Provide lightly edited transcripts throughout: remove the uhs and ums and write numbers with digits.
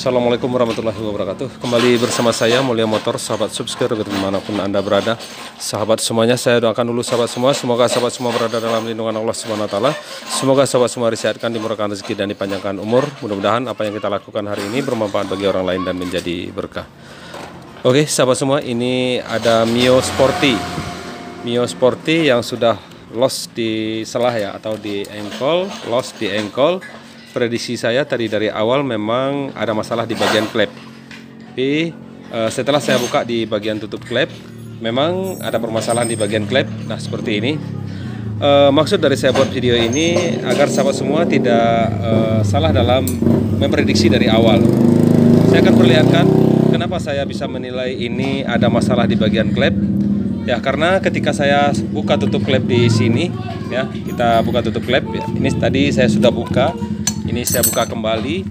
Assalamualaikum warahmatullahi wabarakatuh. Kembali bersama saya Mulia Motor, sahabat subscriber dimanapun Anda berada. Sahabat semuanya, saya doakan dulu sahabat semua, semoga sahabat semua berada dalam lindungan Allah Subhanahu wa taala. Semoga sahabat semua disehatkan, dimurahkan rezeki dan dipanjangkan umur. Mudah-mudahan apa yang kita lakukan hari ini bermanfaat bagi orang lain dan menjadi berkah. Oke, sahabat semua, ini ada Mio Sporty. Mio Sporty yang sudah lost di selah ya, atau di engkol, lost di engkol. Prediksi saya tadi dari awal memang ada masalah di bagian klep. Tapi setelah saya buka di bagian tutup klep, memang ada permasalahan di bagian klep. Nah, seperti ini. Maksud dari saya buat video ini agar sahabat semua tidak salah dalam memprediksi dari awal. Saya akan perlihatkan kenapa saya bisa menilai ini ada masalah di bagian klep. Ya, karena ketika saya buka tutup klep di sini, ya, kita buka tutup klep. Ya, ini tadi saya sudah buka. Ini saya buka kembali.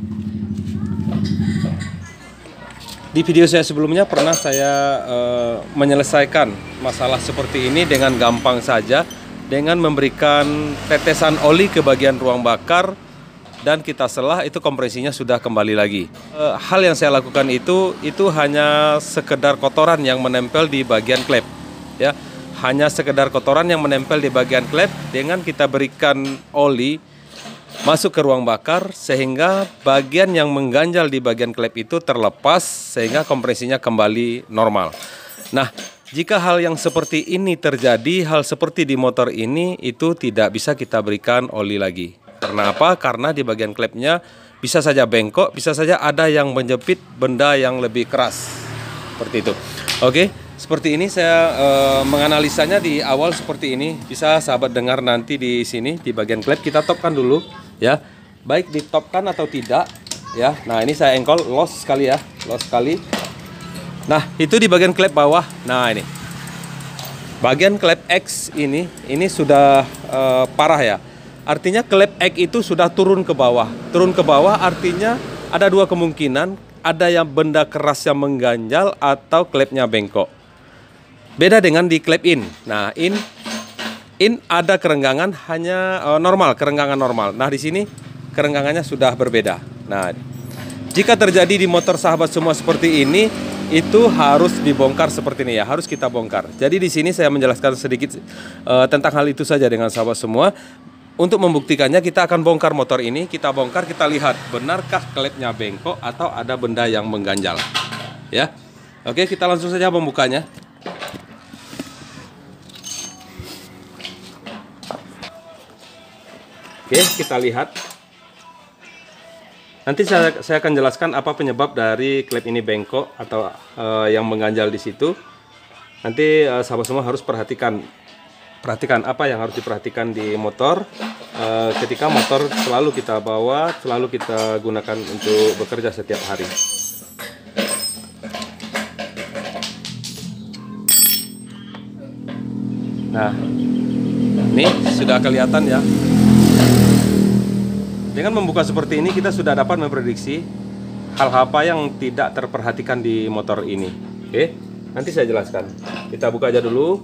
Di video saya sebelumnya pernah saya menyelesaikan masalah seperti ini dengan gampang saja, dengan memberikan tetesan oli ke bagian ruang bakar dan kita selah, itu kompresinya sudah kembali lagi. Hal yang saya lakukan itu hanya sekedar kotoran yang menempel di bagian klep, ya, hanya sekedar kotoran yang menempel di bagian klep. Dengan kita berikan oli masuk ke ruang bakar sehingga bagian yang mengganjal di bagian klep itu terlepas sehingga kompresinya kembali normal. Nah, jika hal yang seperti ini terjadi, hal seperti di motor ini, itu tidak bisa kita berikan oli lagi. Karena apa? Karena di bagian klepnya bisa saja bengkok, bisa saja ada yang menjepit benda yang lebih keras. Seperti itu. Oke, seperti ini saya menganalisanya di awal seperti ini. Bisa sahabat dengar nanti di sini di bagian klep, kita topkan dulu. Ya, baik ditopkan atau tidak, ya. Nah, ini saya engkol, loss sekali ya, loss sekali. Nah, itu di bagian klep bawah. Nah, ini bagian klep X ini sudah parah ya. Artinya klep X itu sudah turun ke bawah. Turun ke bawah artinya ada dua kemungkinan, ada yang benda keras yang mengganjal atau klepnya bengkok. Beda dengan di klep in. Nah, in ada kerenggangan hanya normal, kerenggangan normal. Nah, di sini kerenggangannya sudah berbeda. Nah, jika terjadi di motor sahabat semua seperti ini, itu harus dibongkar seperti ini ya, harus kita bongkar. Jadi di sini saya menjelaskan sedikit tentang hal itu saja dengan sahabat semua. Untuk membuktikannya kita akan bongkar motor ini, kita bongkar, kita lihat benarkah klepnya bengkok atau ada benda yang mengganjal. Ya. Oke, kita langsung saja membukanya. Oke, kita lihat. Nanti saya akan jelaskan apa penyebab dari klep ini bengkok atau yang mengganjal di situ. Nanti sahabat semua harus perhatikan apa yang harus diperhatikan di motor ketika motor selalu kita bawa, selalu kita gunakan untuk bekerja setiap hari. Nah, ini sudah kelihatan ya. Dengan membuka seperti ini kita sudah dapat memprediksi hal apa yang tidak terperhatikan di motor ini. Oke, nanti saya jelaskan. Kita buka aja dulu.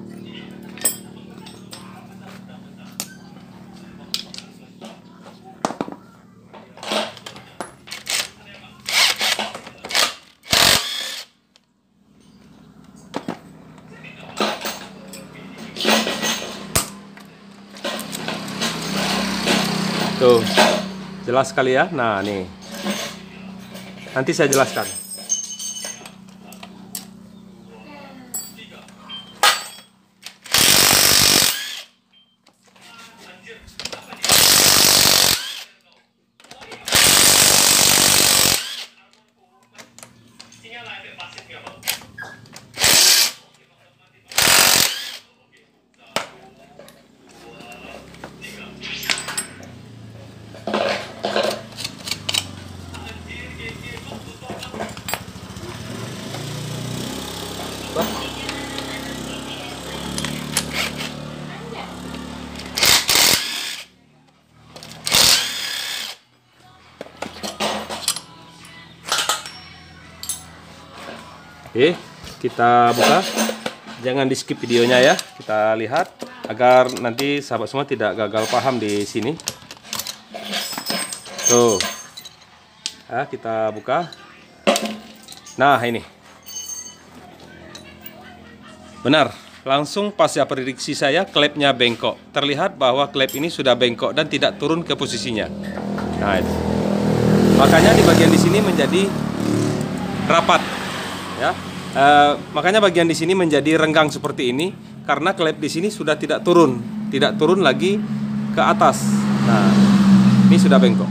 Tuh, jelas sekali ya. Nah, nih. Nanti saya jelaskan. Oke, kita buka. Jangan di skip videonya ya. Kita lihat agar nanti sahabat semua tidak gagal paham di sini. Tuh. Ya, kita buka. Nah, ini. Benar, langsung pasca prediksi saya klepnya bengkok. Terlihat bahwa klep ini sudah bengkok dan tidak turun ke posisinya. Nah, itu. Makanya di bagian di sini menjadi rapat, ya. Makanya bagian di sini menjadi renggang seperti ini karena klep di sini sudah tidak turun lagi ke atas. Nah, ini sudah bengkok.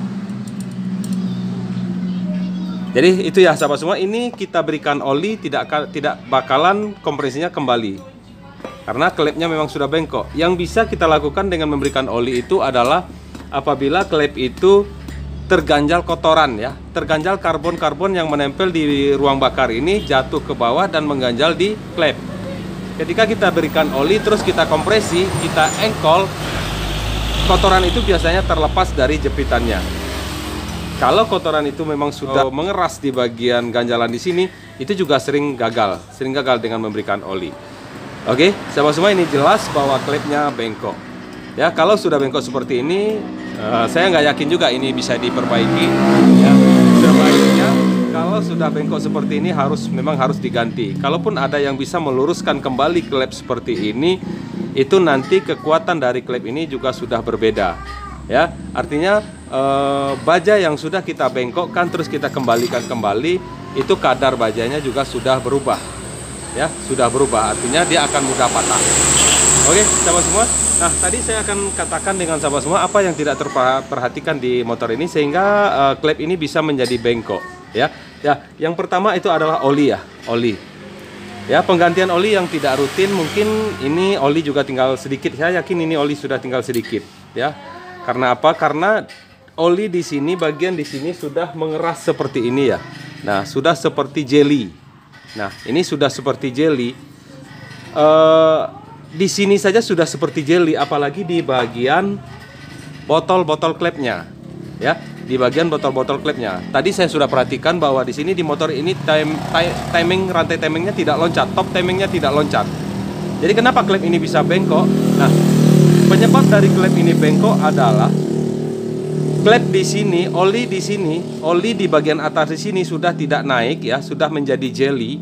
Jadi itu ya sahabat semua, ini kita berikan oli tidak bakalan kompresinya kembali karena klepnya memang sudah bengkok. Yang bisa kita lakukan dengan memberikan oli itu adalah apabila klep itu terganjal kotoran, ya, terganjal karbon-karbon yang menempel di ruang bakar ini jatuh ke bawah dan mengganjal di klep. Ketika kita berikan oli terus kita kompresi, kita engkol, kotoran itu biasanya terlepas dari jepitannya. Kalau kotoran itu memang sudah mengeras di bagian ganjalan di sini, itu juga sering gagal dengan memberikan oli. Oke, sahabat semua, ini jelas bahwa klepnya bengkok. Ya, kalau sudah bengkok seperti ini, saya nggak yakin juga ini bisa diperbaiki. Ya, sebaiknya kalau sudah bengkok seperti ini memang harus diganti. Kalaupun ada yang bisa meluruskan kembali klep seperti ini, itu nanti kekuatan dari klep ini juga sudah berbeda. Ya, artinya baja yang sudah kita bengkokkan terus kita kembalikan kembali, itu kadar bajanya juga sudah berubah. Ya, sudah berubah, artinya dia akan mudah patah. Oke, sahabat semua. Nah, tadi saya akan katakan dengan sahabat semua apa yang tidak terperhatikan di motor ini sehingga klep ini bisa menjadi bengkok. Ya, yang pertama itu adalah oli, ya, oli. Ya, penggantian oli yang tidak rutin, mungkin ini oli juga tinggal sedikit. Saya yakin ini oli sudah tinggal sedikit. Ya, karena apa? Karena oli di sini, bagian di sini sudah mengeras seperti ini, ya. Nah, sudah seperti jelly. Nah, ini sudah seperti jelly. Di sini saja sudah seperti jelly, apalagi di bagian botol-botol klepnya, ya, di bagian botol-botol klepnya. Tadi saya sudah perhatikan bahwa di sini di motor ini rantai timingnya tidak loncat, top timingnya tidak loncat. Jadi kenapa klep ini bisa bengkok? Nah, penyebab dari klep ini bengkok adalah klep di sini, oli di bagian atas di sini sudah tidak naik, ya, sudah menjadi jelly,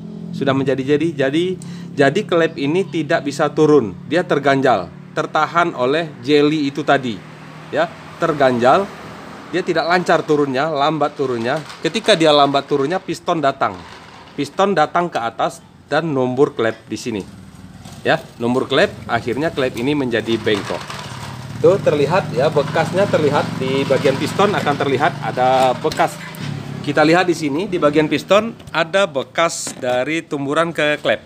jadi klep ini tidak bisa turun, dia terganjal, tertahan oleh jelly itu tadi, ya, terganjal, dia tidak lancar turunnya, lambat turunnya. Ketika dia lambat turunnya, piston datang ke atas dan numbur klep di sini, ya, numbur klep, akhirnya klep ini menjadi bengkok. Tuh terlihat, ya, bekasnya terlihat di bagian piston, akan terlihat ada bekas. Kita lihat di sini di bagian piston ada bekas dari tumburan ke klep.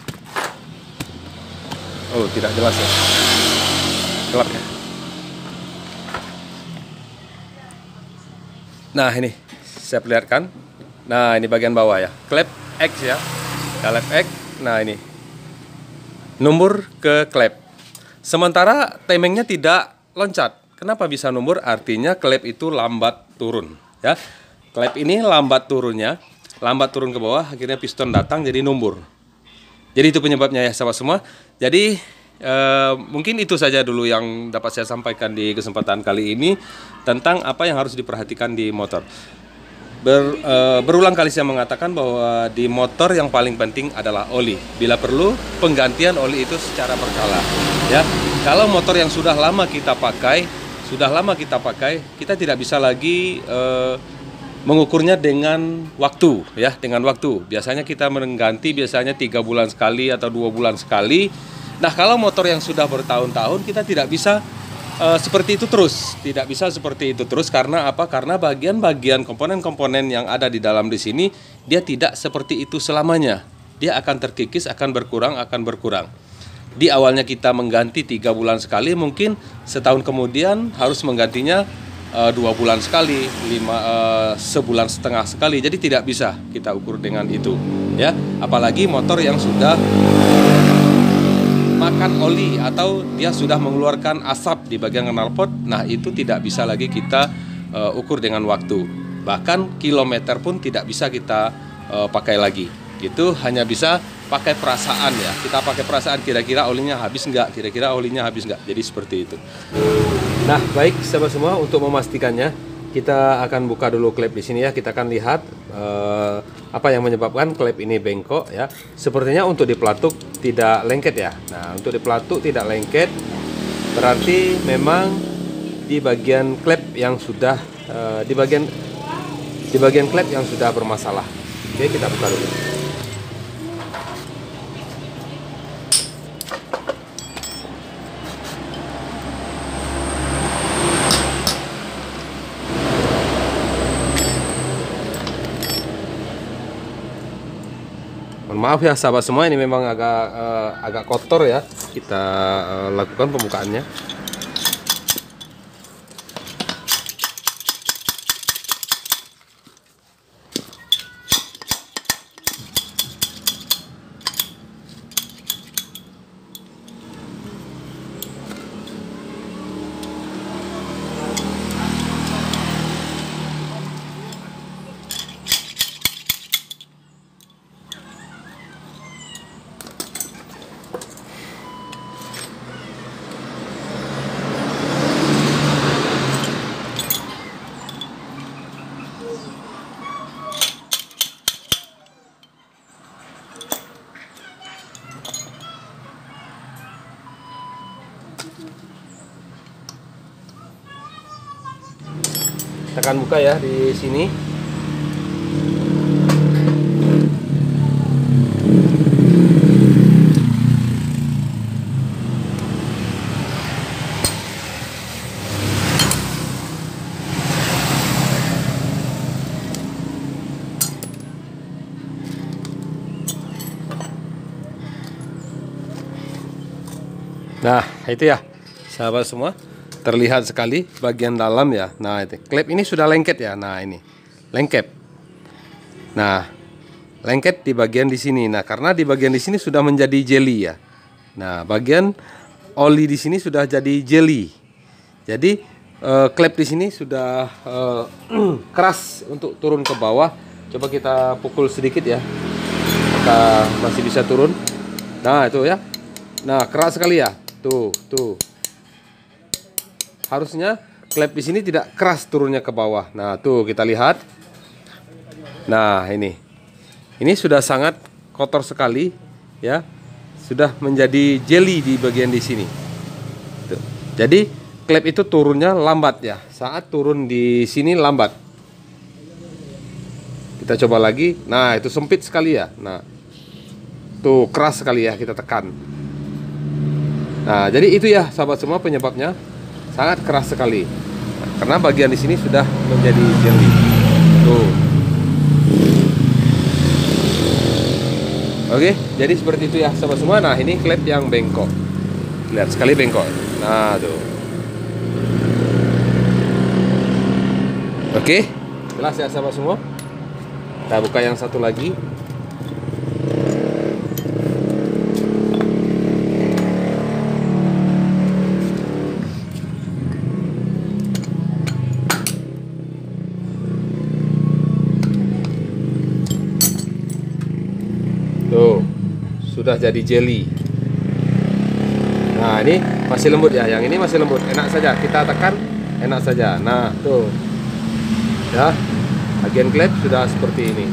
Oh, tidak jelas, ya, gelap, ya. Nah, ini saya perlihatkan. Nah, ini bagian bawah, ya, klep X, ya, klep X. Nah, ini numbur ke klep. Sementara timingnya tidak loncat. Kenapa bisa numbur? Artinya klep itu lambat turun, ya. Klep ini lambat turun ke bawah, akhirnya piston datang jadi numbur. Jadi itu penyebabnya, ya, sahabat semua. Jadi mungkin itu saja dulu yang dapat saya sampaikan di kesempatan kali ini tentang apa yang harus diperhatikan di motor. Berulang kali saya mengatakan bahwa di motor yang paling penting adalah oli. Bila perlu, penggantian oli itu secara berkala, ya. Kalau motor yang sudah lama kita pakai, kita tidak bisa lagi mengukurnya dengan waktu, ya, dengan waktu. Biasanya kita mengganti 3 bulan sekali atau 2 bulan sekali. Nah, kalau motor yang sudah bertahun-tahun, kita tidak bisa seperti itu terus, karena apa? Karena bagian-bagian komponen-komponen yang ada di dalam di sini, dia tidak seperti itu selamanya. Dia akan terkikis, akan berkurang. Di awalnya kita mengganti 3 bulan sekali, mungkin setahun kemudian harus menggantinya 2 bulan sekali, sebulan setengah sekali. Jadi tidak bisa kita ukur dengan itu, ya. Apalagi motor yang sudah makan oli atau dia sudah mengeluarkan asap di bagian knalpot, nah itu tidak bisa lagi kita ukur dengan waktu. Bahkan kilometer pun tidak bisa kita pakai lagi. Itu hanya bisa pakai perasaan, ya. Kita pakai perasaan, kira-kira olinya habis enggak, Jadi seperti itu. Nah, baik sahabat semua, untuk memastikannya, kita akan buka dulu klep di sini ya. Kita akan lihat apa yang menyebabkan klep ini bengkok ya. Sepertinya untuk di pelatuk tidak lengket ya. Nah, untuk di pelatuk tidak lengket berarti memang di bagian klep yang sudah di bagian klep yang sudah bermasalah. Oke, kita buka dulu. Mohon maaf ya sahabat semua, ini memang agak kotor ya. Kita lakukan pembukaannya. Kita akan buka ya di sini. Nah, itu ya sahabat semua, terlihat sekali bagian dalam ya. Nah, itu klep ini sudah lengket ya. Nah, ini lengket. Nah, lengket di bagian di sini. Nah, karena di bagian di sini sudah menjadi jelly ya. Nah, bagian oli di sini sudah jadi jelly. Jadi klep di sini sudah keras untuk turun ke bawah. Coba kita pukul sedikit ya. Kita masih bisa turun. Nah, itu ya. Nah, keras sekali ya. Tuh. Harusnya klep di sini tidak keras turunnya ke bawah. Nah, tuh kita lihat. Nah, ini sudah sangat kotor sekali ya. Sudah menjadi jelly di bagian di sini. Tuh. Jadi klep itu turunnya lambat ya. Saat turun di sini lambat. Kita coba lagi. Nah, itu sempit sekali ya. Nah, tuh keras sekali ya, kita tekan. Nah, jadi itu ya sahabat semua penyebabnya, sangat keras sekali. Nah, karena bagian di sini sudah menjadi jelly. Tuh. Oke, jadi seperti itu ya sahabat semua. Nah, ini klep yang bengkok. Lihat sekali bengkok. Nah, tuh. Oke, jelas ya sahabat semua. Kita buka yang satu lagi. Tuh, sudah jadi jelly. Nah, ini masih lembut ya. Yang ini masih lembut, enak saja. Kita tekan, enak saja. Nah, tuh. Ya, bagian klep sudah seperti ini.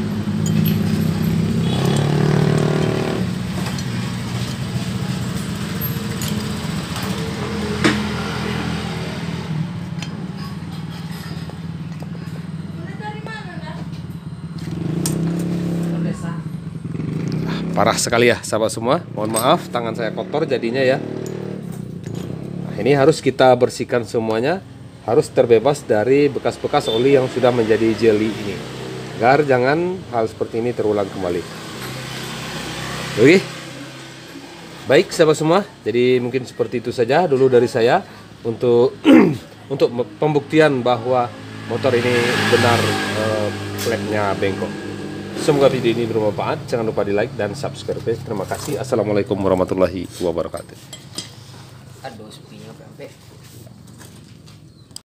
Parah sekali ya sahabat semua. Mohon maaf, tangan saya kotor jadinya ya. Nah, ini harus kita bersihkan semuanya. Harus terbebas dari bekas-bekas oli yang sudah menjadi jelly ini, agar jangan hal seperti ini terulang kembali. Oke, baik sahabat semua. Jadi mungkin seperti itu saja dulu dari saya untuk untuk pembuktian bahwa motor ini benar klepnya bengkok. Semoga video ini bermanfaat. Jangan lupa di like dan subscribe. Terima kasih. Assalamualaikum warahmatullahi wabarakatuh. Aduh, sepinya sampai